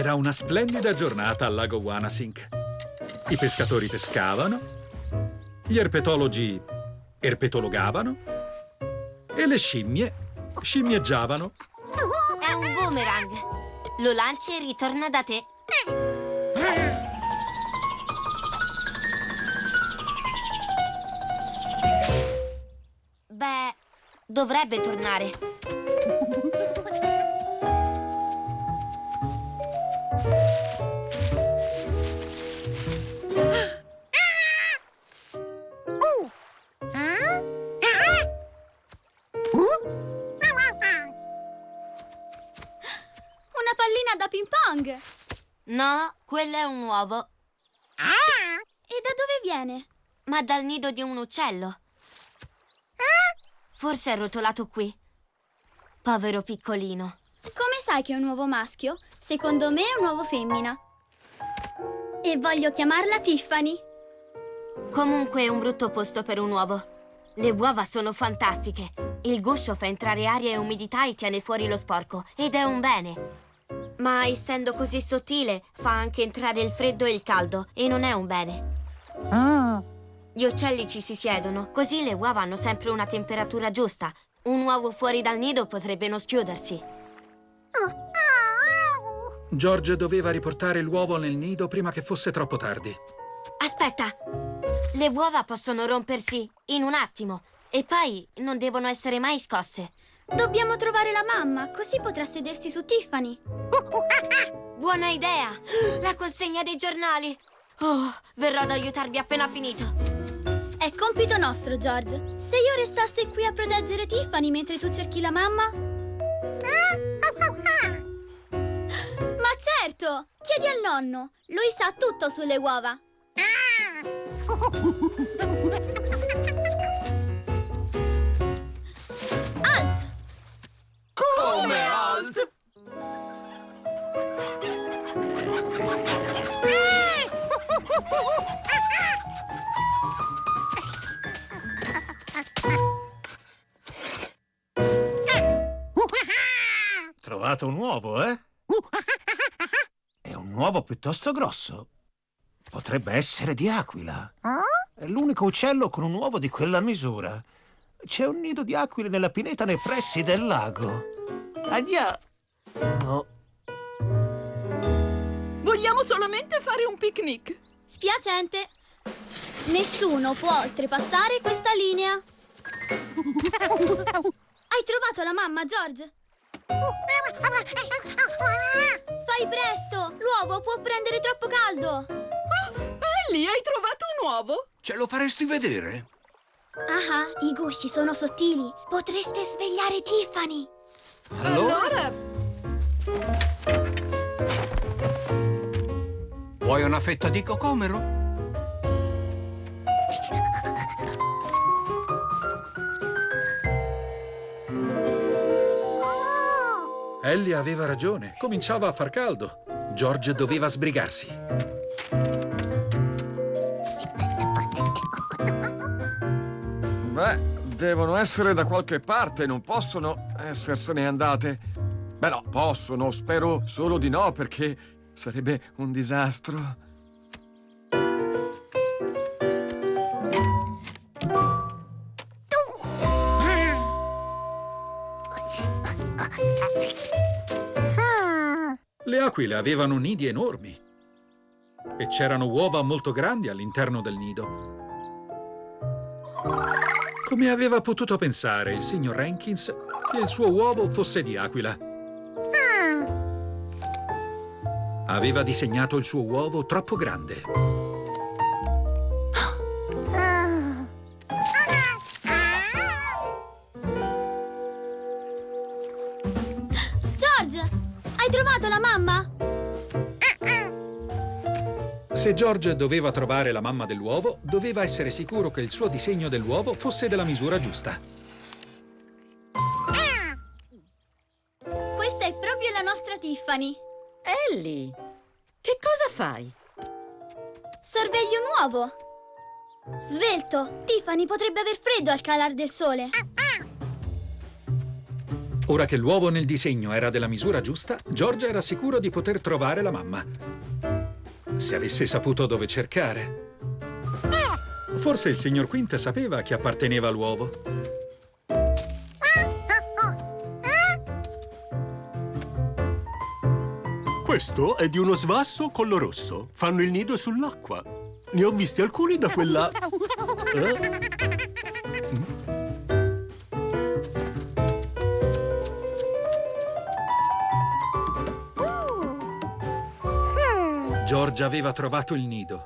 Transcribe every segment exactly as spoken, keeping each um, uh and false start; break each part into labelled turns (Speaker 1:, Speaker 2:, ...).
Speaker 1: Era una splendida giornata al lago Wanasink. I pescatori pescavano, gli erpetologi erpetologavano e le scimmie scimmieggiavano.
Speaker 2: È un boomerang. Lo lanci e ritorna da te. Beh, dovrebbe tornare.
Speaker 3: Una pallina da ping pong!
Speaker 2: No, quello è un uovo.
Speaker 3: E da dove viene?
Speaker 2: Ma dal nido di un uccello. Forse è rotolato qui. Povero piccolino.
Speaker 3: Come sai che è un uovo maschio? Secondo me è un uovo femmina. E voglio chiamarla Tiffany.
Speaker 2: Comunque è un brutto posto per un uovo. Le uova sono fantastiche. Il guscio fa entrare aria e umidità e tiene fuori lo sporco. Ed è un bene. Ma essendo così sottile, fa anche entrare il freddo e il caldo. E non è un bene.
Speaker 3: Ah.
Speaker 2: Gli uccelli ci si siedono, così le uova hanno sempre una temperatura giusta. Un uovo fuori dal nido potrebbe non schiudersi.
Speaker 1: George doveva riportare l'uovo nel nido prima che fosse troppo tardi.
Speaker 2: Aspetta! Le uova possono rompersi in un attimo e poi non devono essere mai scosse.
Speaker 3: Dobbiamo trovare la mamma, così potrà sedersi su Tiffany.
Speaker 2: Buona idea! La consegna dei giornali! Oh, verrò ad aiutarvi appena finito.
Speaker 3: È compito nostro, George. Se io restassi qui a proteggere Tiffany mentre tu cerchi la mamma... Ma certo! Chiedi al nonno. Lui sa tutto sulle uova. Alt!
Speaker 4: Come alt?
Speaker 5: Trovato un uovo, eh? È un uovo piuttosto grosso. Potrebbe essere di aquila. È l'unico uccello con un uovo di quella misura. C'è un nido di aquile nella pineta nei pressi del lago. Andiamo! No.
Speaker 6: Vogliamo solamente fare un picnic.
Speaker 3: Spiacente. Nessuno può oltrepassare questa linea. Hai trovato la mamma, George? Fai presto! L'uovo può prendere troppo caldo!
Speaker 6: Oh, Ellie, hai trovato un uovo?
Speaker 4: Ce lo faresti vedere?
Speaker 3: Ah, i gusci sono sottili. Potreste svegliare Tiffany.
Speaker 4: Allora?
Speaker 6: Allora...
Speaker 4: Vuoi una fetta di cocomero?
Speaker 1: Ellie aveva ragione. Cominciava a far caldo. George doveva sbrigarsi.
Speaker 7: Beh, devono essere da qualche parte, non possono essersene andate. Beh no, possono, spero solo di no, perché sarebbe un disastro.
Speaker 1: Le aquile avevano nidi enormi e c'erano uova molto grandi all'interno del nido. Come aveva potuto pensare il signor Rankins che il suo uovo fosse di aquila? Aveva disegnato il suo uovo troppo grande.
Speaker 3: George, hai trovato la mamma?
Speaker 1: Se George doveva trovare la mamma dell'uovo, doveva essere sicuro che il suo disegno dell'uovo fosse della misura giusta.
Speaker 3: Questa è proprio la nostra Tiffany.
Speaker 6: Ellie, che cosa fai?
Speaker 3: Sorvegli un uovo. Svelto, Tiffany potrebbe aver freddo al calar del sole.
Speaker 1: Ora che l'uovo nel disegno era della misura giusta, George era sicuro di poter trovare la mamma. Se avesse saputo dove cercare. Forse il signor Quint sapeva a chi apparteneva l'uovo.
Speaker 8: Questo è di uno svasso collo rosso. Fanno il nido sull'acqua. Ne ho visti alcuni da quella... Eh?
Speaker 1: George aveva trovato il nido.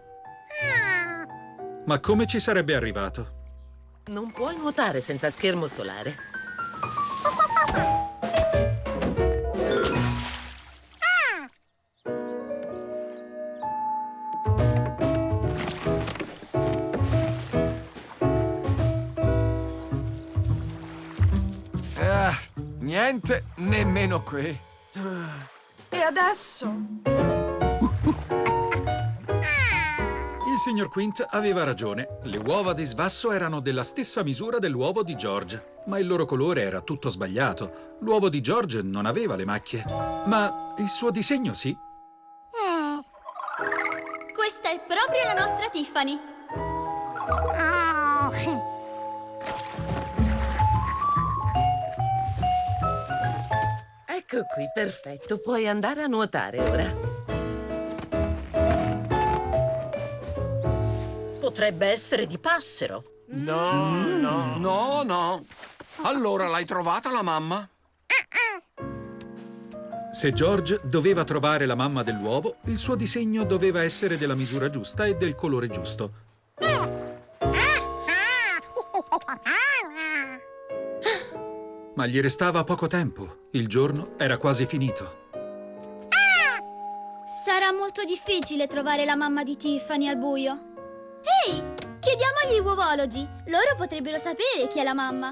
Speaker 1: Ma come ci sarebbe arrivato?
Speaker 9: Non puoi nuotare senza schermo solare.
Speaker 7: Ah, niente, nemmeno qui.
Speaker 6: E adesso?
Speaker 1: Il signor Quint aveva ragione. Le uova di svasso erano della stessa misura dell'uovo di George, ma il loro colore era tutto sbagliato. L'uovo di George non aveva le macchie, ma il suo disegno sì.
Speaker 3: Mm. Questa è proprio la nostra Tiffany.
Speaker 9: Ecco qui, perfetto. Puoi andare a nuotare ora.
Speaker 6: Potrebbe essere di passero.
Speaker 8: No, no.
Speaker 4: No, no. Allora l'hai trovata la mamma?
Speaker 1: Se George doveva trovare la mamma dell'uovo, il suo disegno doveva essere della misura giusta e del colore giusto. Ma gli restava poco tempo. Il giorno era quasi finito.
Speaker 3: Sarà molto difficile trovare la mamma di Tiffany al buio. Ehi, chiediamo agli uovologi. Loro potrebbero sapere chi è la mamma.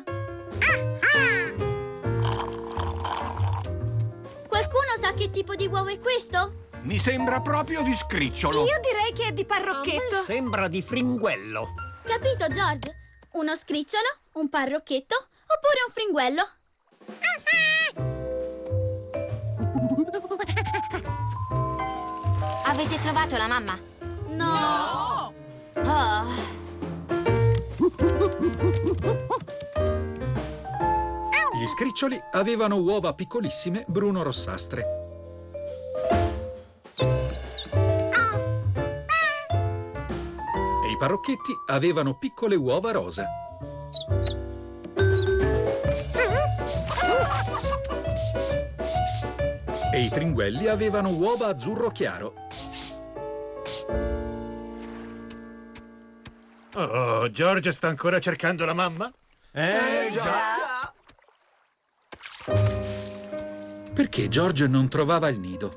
Speaker 3: Qualcuno sa che tipo di uovo è questo?
Speaker 4: Mi sembra proprio di scricciolo.
Speaker 6: Io direi che è di parrocchetto.
Speaker 8: Sembra di fringuello.
Speaker 3: Capito, George? Uno scricciolo, un parrocchetto oppure un fringuello?
Speaker 2: Avete trovato la mamma?
Speaker 3: No!
Speaker 2: Oh.
Speaker 1: Gli scriccioli avevano uova piccolissime bruno-rossastre. E i parrocchetti avevano piccole uova rosa. E i fringuelli avevano uova azzurro chiaro.
Speaker 5: Oh, George sta ancora cercando la mamma?
Speaker 8: Eh, già.
Speaker 1: Perché George non trovava il nido?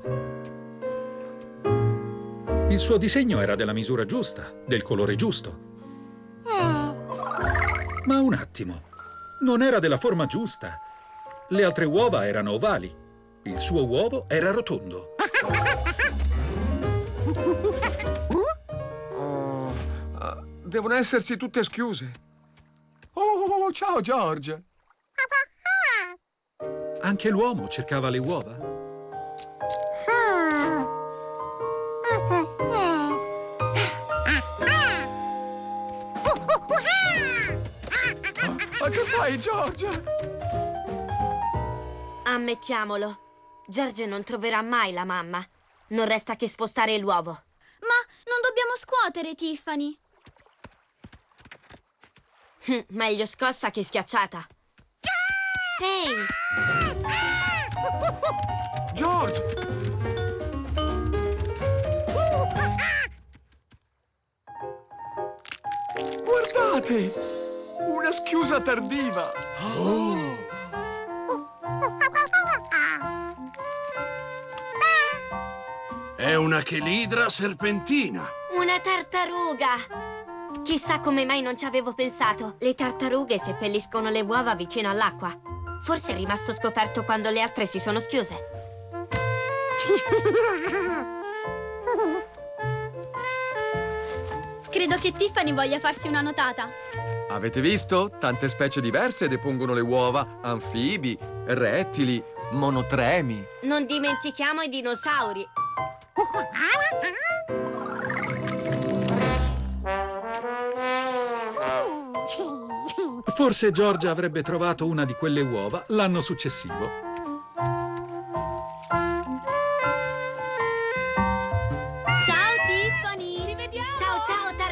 Speaker 1: Il suo disegno era della misura giusta, del colore giusto. Ma un attimo, non era della forma giusta. Le altre uova erano ovali. Il suo uovo era rotondo.
Speaker 7: Oh, uh, devono essersi tutte schiuse. Oh, ciao George.
Speaker 1: Anche l'uomo cercava le uova.
Speaker 7: Ma che fai, George?
Speaker 2: Ammettiamolo, George non troverà mai la mamma. Non resta che spostare l'uovo.
Speaker 3: Ma non dobbiamo scuotere, Tiffany.
Speaker 2: Hm, meglio scossa che schiacciata. Ehi!
Speaker 7: George! Guardate! Una schiusa tardiva!
Speaker 4: Oh. È una chelidra serpentina.
Speaker 2: Una tartaruga! Chissà come mai non ci avevo pensato. Le tartarughe seppelliscono le uova vicino all'acqua. Forse è rimasto scoperto quando le altre si sono schiuse.
Speaker 3: Credo che Tiffany voglia farsi una notata.
Speaker 7: Avete visto? Tante specie diverse depongono le uova. Anfibi, rettili, monotremi.
Speaker 2: Non dimentichiamo i dinosauri.
Speaker 1: Forse George avrebbe trovato una di quelle uova l'anno successivo.
Speaker 3: Ciao Tiffany!
Speaker 6: Ci vediamo!
Speaker 2: Ciao, ciao,